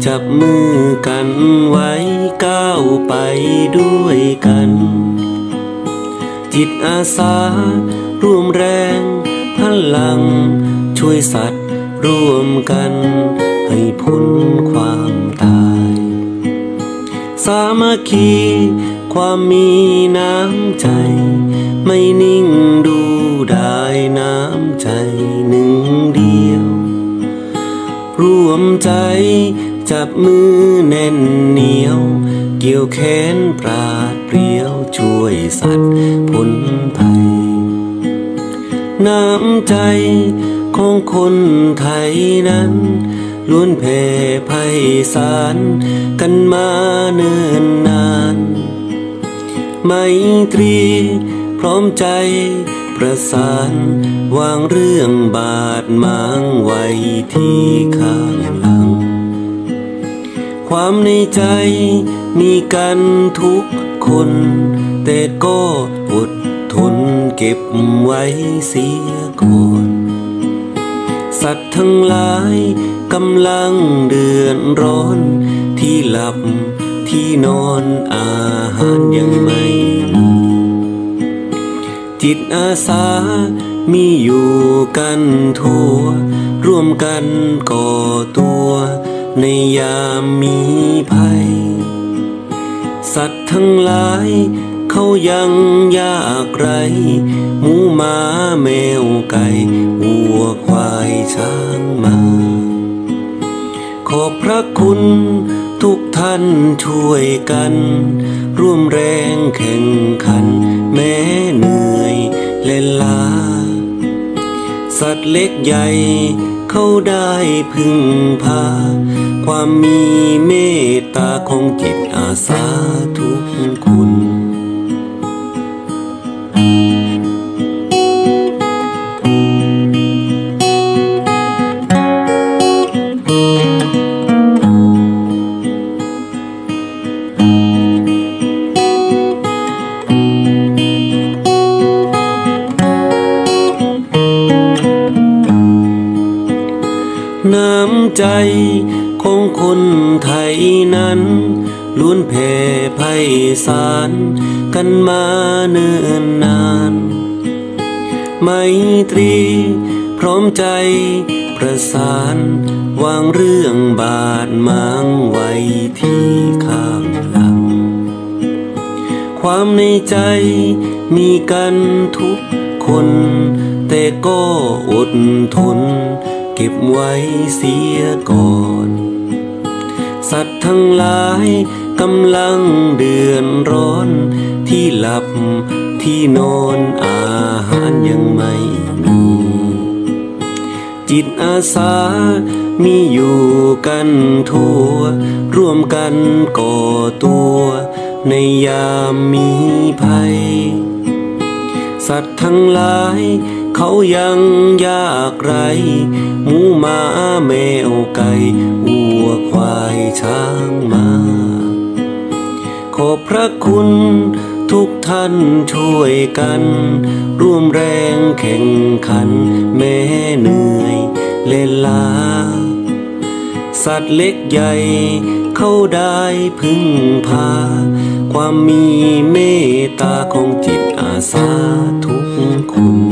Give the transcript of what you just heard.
จับมือกันไว้ก้าวไปด้วยกันจิตอาสาร่วมแรงพลังช่วยสัตว์ร่วมกันให้พ้นความตายสามัคคีความมีน้ำใจไม่นิ่งดูได้น้ำใจหนึ่งเดียวร่วมใจจับมือแน่นเหนียวเกี่ยวแขนปราดเปรียวช่วยสัตว์พ้นภัยน้ำใจของคนไทยนั้นล้วนแผ่ไพศาลกันมาเนิ่นนานไมตรีพร้อมใจประสานวางเรื่องบาดหมางไว้ที่ข้างหลังความในใจมีกันทุกคนแต่ก็อดทนเก็บไว้เสียก่อนสัตว์ทั้งหลายกำลังเดือดร้อนที่หลับที่นอนอาหารยังไม่มีจิตอาสามีอยู่กันทั่วร่วมกันก่อตัวในยามมีภัยสัตว์ทั้งหลายเขายังยากไรหมูหมาแมวไก่วัวควายช้างม้าขอบพระคุณทุกท่านช่วยกันร่วมแรงแข่งขันแม้เหนื่อยและล้าสัตว์เล็กใหญ่เขาได้พึ่งพาความมีเมตตาของจิตอาสาทุกคนน้ำใจของคนไทยนั้นล้วนแผ่ไพศาลกันมาเนิ่นนานไมตรีพร้อมใจประสานวางเรื่องบาดหมางไว้ที่ข้างหลังความในใจมีกันทุกคนแต่ก็อดทนเก็บไว้เสียก่อนสัตว์ทั้งหลายกำลังเดือดร้อนที่หลับที่นอนอาหารยังไม่มีจิตอาสามีอยู่กันทั่วร่วมกันก่อตัวในยามมีภัยสัตว์ทั้งหลายเขายังยากไรหมูหมาแมวไก่วัวควายช้างม้าขอบพระคุณทุกท่านช่วยกันร่วมแรงแข่งขันแม้เหนื่อยและล้าสัตว์เล็กใหญ่เขาได้พึ่งพาความมีเมตตาของจิตอาสาทุกคน